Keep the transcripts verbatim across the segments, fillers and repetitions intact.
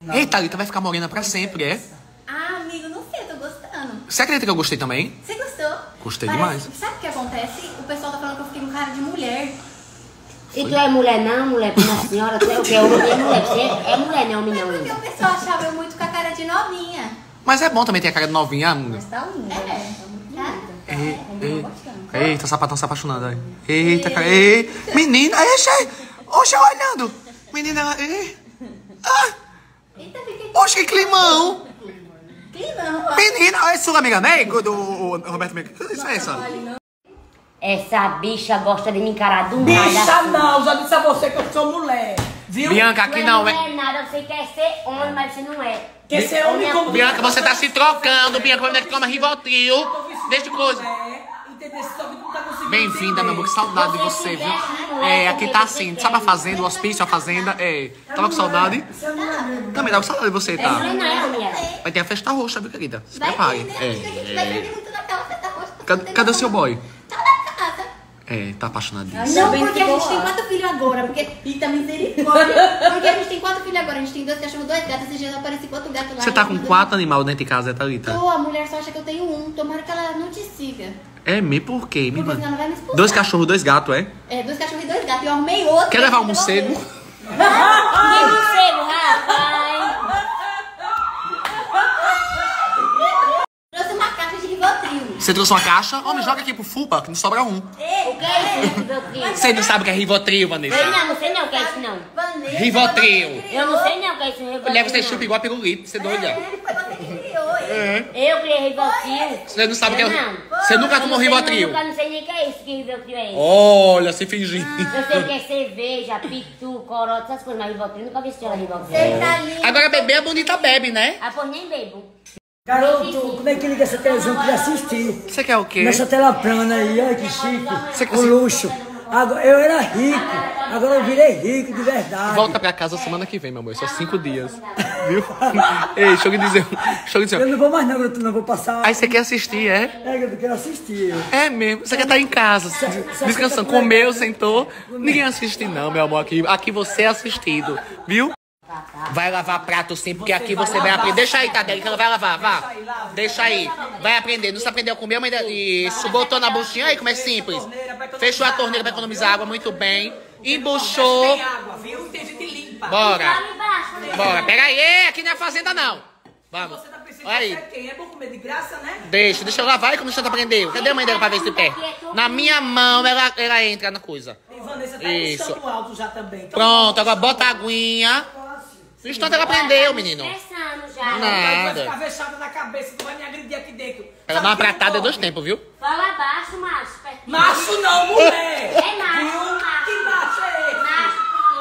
Eita, Thalita vai ficar morena pra sempre, é? Ah, amigo, não sei, eu tô gostando. Você acredita que eu gostei também? Você gostou? Gostei Parece, demais. sabe o que acontece? O pessoal tá falando que eu fiquei com cara de mulher. E tu é mulher não, mulher, uma senhora, tu é o quê? Homem é mulher, você é mulher não, homem não. Porque o pessoal achava eu muito com a cara de novinha. Mas é bom também ter a cara de novinha, amiga. Mas tá linda, É. tá muito linda. Ei, ei, eita, o sapatão se apaixonando aí. Eita, cara. Ei, menina, oxe, oxe, olhando. Menina, ei. Ah, Eita, fiquei... oxe, que climão. Climão. Menina, é sua amiga Ney, do o Roberto Meca. Isso é essa? Essa bicha gosta de me encarar do nada. Bicha assim. não, já disse a você que eu sou mulher. Viu? Bianca, aqui não Não é. é nada, você quer ser homem, mas você não é. Quer ser homem como Bianca, você tá se trocando. Bianca, quando é que toma Rivotril? Deixa de coisa. Entendeu? Só que tu não tá conseguindo. Bem-vinda, meu amor, que saudade de você, viu? É, aqui tá assim, sabe a fazenda, o hospício, a fazenda? É, tava com saudade? Também tava com saudade de você, tá? Não é, mulher. Vai ter a festa roxa, viu, querida? Se Vai prepare. ter, né? Acho que a gente vai É, perder muito naquela festa roxa. Cadê, cadê o seu boy? Tá na casa. É, tá apaixonadíssimo. Não, porque a gente tem quatro filhos agora. Porque... Eita, misericórdia. Porque a gente tem quatro filhos agora. A gente tem dois cachorros, dois gatos. Esses dias eu apareci com outro gato lá. Você tá com quatro animais dentro de casa, é, Thalita? Pô, a mulher só acha que eu tenho um. Tomara que ela não te siga. É, me por quê? Me Porque senão manda. ela vai me expulsar. Dois cachorros, dois gatos, é? É, dois cachorros e dois gatos. Eu arrumei outro. Quer levar um pra você morcego? Que morcego, rapaz. Trouxe uma caixa de Rivotril. Você trouxe uma caixa? Homem, joga aqui pro Fupa, que não sobra um. O que é isso, Rivotril? Você não sabe o que é Rivotril, Eu Vanessa? não, não sei não o que é isso não. Vanessa, Rivotril. Eu não sei não o que é isso Rivotril. Mulher, você não. chupa igual a pirulito, você é doida. É, foi você que criou ele. É. Eu criei Rivotril. Você não sabe o que é. Não. Você nunca Eu tomou não sei, Rivotril. Eu não sei nem o que é isso, que Rivotril é isso. Olha, se fingir. Eu sei o que é cerveja, pitu, corote, essas coisas, mas Rivotril nunca vi se era Rivotril. Você tá lindo. Agora beber é bonita, bebe, né? Ah, pois nem bebo. Garoto, como é que liga essa televisão pra assistir? Você quer o quê? Nessa tela plana aí, olha que chique. Você- O luxo. Agora, eu era rico, agora eu virei rico de verdade. Volta pra casa semana que vem, meu amor. Só cinco dias. Viu? Ei, deixa eu lhe dizer. Deixa eu lhe Eu dizer. não vou mais não, garoto, não vou passar. Aí você quer assistir, é? É, eu quero assistir. É mesmo. Você quer estar em casa, descansando. Comeu, sentou. Ninguém assiste, não, meu amor. Aqui, aqui você é assistido, viu? Vai lavar prato sim, porque aqui você vai aprender. Deixa aí, Tadele, que ela vai lavar, vá. Deixa aí. Vai aprender. Não se aprendeu a comer, mas isso. Botou na buchinha aí, como é simples. Fechou a torneira pra economizar água, muito bem. Embuchou. Tem água, viu? Tem gente limpa. Bora. Lá embaixo, né? Bora. Pera aí, aqui não é fazenda, não. Vamos. Você tá pensando Olha que aí. é quem? É bom comer de graça, né? Deixa, deixa eu lavar e como você tá aprendendo. Cadê a mãe dela pra ver se pé? Na minha mão ela, ela entra na coisa. E Vanessa tá Isso. estando alto já também. Então, Pronto, agora bota a aguinha. No instante ela aprendeu, menino. Estressando já. Não. vai Nada. ficar fechada na cabeça, tu vai me agredir aqui dentro. Ela dá uma pratada é dois tempos, viu? Fala baixo, macho. perto de- Macho não, mulher! É macho, Viu? macho. Que macho é esse? Macho,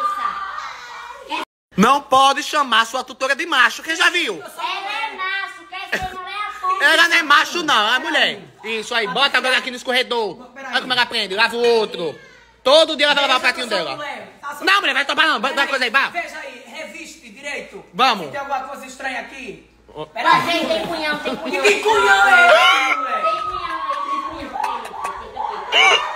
preguiça. Não pode chamar sua tutora de macho, quem já viu? Ela é macho, quer ser mulher a ponta. Ela não é macho, não, é mulher. Isso aí, bota agora aqui no escorredor. Olha como ela aprende, lava o outro. Todo dia ela vai lavar o pratinho dela. Não, mulher, vai tomar não, vai dar coisa aí, vá. Veja aí, reviste direito. Vamos. Se tem alguma coisa estranha aqui. Mas Peraí. tem, tem cunhão, tem cunhão. Que cunhão é esse, mulher? Tem cunhão aí, tem cunhão.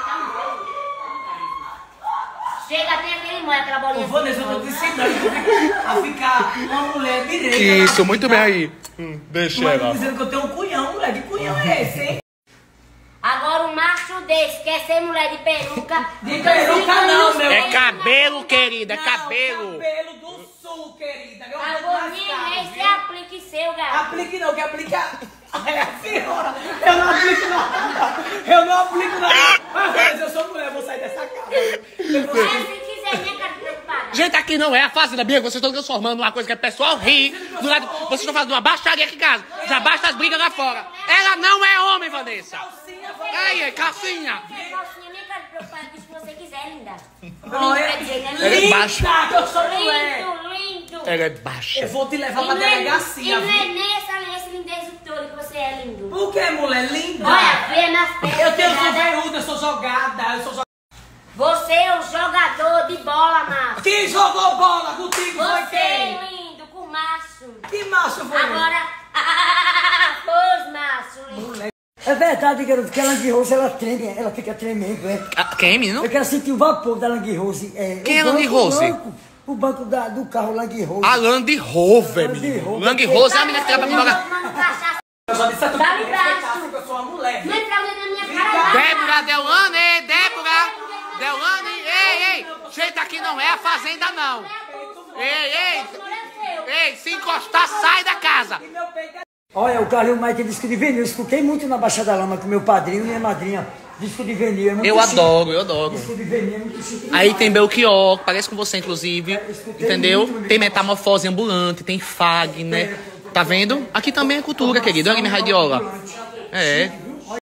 Chega até aquele mãe, aquela bolinha. Ô, Vanessa, eu tô te ensinando a ficar uma mulher direita. Isso, muito bem aí. Hum, deixa Tu vai me ela. dizendo que eu tenho um cunhão, mulher. Que cunhão é esse, hein? Agora um macho desse quer ser mulher de peruca. De peruca não, meu. É cabelo, querida, é Não, cabelo. cabelo do sul, querida. Eu A vou mais boninha caro, esse viu? aplique seu, gato. Aplique não, que aplica. É a senhora. Eu não aplico nada. Eu não aplico nada. Mas eu sou mulher, eu vou sair dessa casa. Eu vou Mas sair. se quiser, né, cara, preocupada. Gente, aqui não é a fazenda, Bianca. Vocês estão transformando uma coisa que é pessoal rir. Do lado, vocês estão fazendo uma baixaria aqui em casa. Já basta as brigas lá fora. Ela não é homem, Vanessa. Calcinha, Aí, aí, calcinha. Calcinha, nem cara preocupada, diz que você quiser, linda. Olha, Quer dizer, né, Ela é lindo? baixa. linda, que eu sou mulher. Lindo, lindo. Ela é baixa. Eu vou te levar E pra não é- delegacia, E não é viu? nem essa, essa lindeza toda que você é lindo. Por que, mulher? Linda. Olha, vê nas pernas. Eu tenho, eu sou pegada. veiuda, eu sou jogada, eu sou jogada. Você é um jogador de bola, macho. Quem jogou bola contigo foi Você quem? é lindo, com macho. Que macho foi? Agora, ah, pois, macho, lindo. É verdade, garoto, que a Lang Rose, ela treme, ela fica tremendo, é. Ah, quem, menino? Eu quero sentir o vapor da Lang Rose. É, Quem é o Lang banco, Rose? O banco, o banco da, do carro Land Rover. A Land Rover, menino. Land Rover é a menina que trabalha com droga. Eu já disse a tu Dá-me que braço. eu sou uma mulher. Não entra na minha cara. Débora, Deolane, Débora. Deolane, ei, ei. Gente, aqui não é a fazenda, não. Ei, ei. Ei, se encostar, sai da casa. Olha, o Carlinhos Mike disse que de vinil. Eu escutei muito na Baixada da Lama com meu padrinho e minha madrinha. Disco de vinil é muito Eu chique. adoro, eu adoro. Disco de vinil é muito chique. Aí tem Belchior, parece com você, inclusive. Entendeu? Tem Metamorfose Ambulante, tem Fagner. Tá vendo? Aqui também é cultura, querido. Olha, minha radiola. É.